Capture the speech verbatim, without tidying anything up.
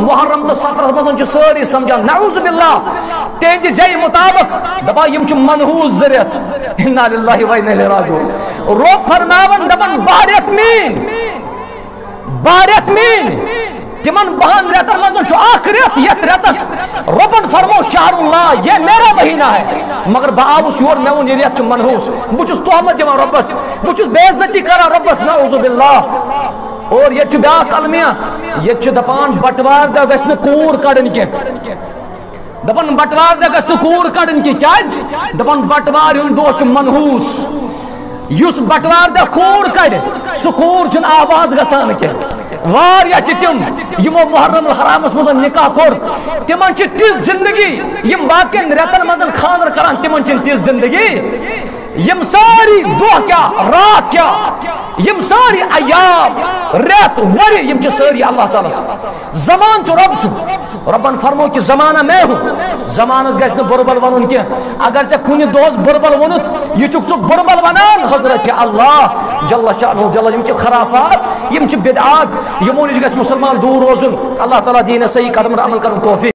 मुहर्रम तो सफर मज सारी समझान नऊज़ बिल्लाह तेज जय मुताबिक दपा यम मनहूस जरियत इन्ना लिल्लाहि व इन्ना इलैहि राजिऊन रोब फरमावन दपन बारियत मीन बारियत मीन तिमन बहन रेतन मज आख रेत ये रेतस रबन फरमो शहरुल्लाह ये मेरा महीना है मगर बाउस योर मे वो रेत मनहूस बहुत तोहमत दिवान रब्बस बहुत बेइज्जती करा रब्बस नऊज़ बिल्लाह। और ये ब्या अलमिया ये दपान बटवार दह गि कूर कड़न की दपान बटवार दह गि कूर कड़न की क्या दपान बटवार हूं दह मनहूस युस बटवार दह कूर कड़ सह कूर आबाद गसान कह वारिया तिम यमो मुहर्रम हरामस मज निकाह कोर तिमन तिज जिंदगी यम बाकिन रेतन मज खानर करान तिमन तिज जिंदगी यम सारी दह क्या रात क्या यम सारी अयाम रेत वरी यम सारी अल्लाह ताला जमान तो रब सु रबन फरमो कि जमाना मैं हूँ जमानस गि बुरबल वन कह अगर चे कुन दोस बुरबल वोनुत यह चुक बुरबल वनान हजरत अल्लाह जल्ला शानु जल्ला यम खराफात यम बिदआत यमो नश गि मुसलमान दूर रोजुन अल्लाह ताला दीन सही कदम अमल कर तौफीक।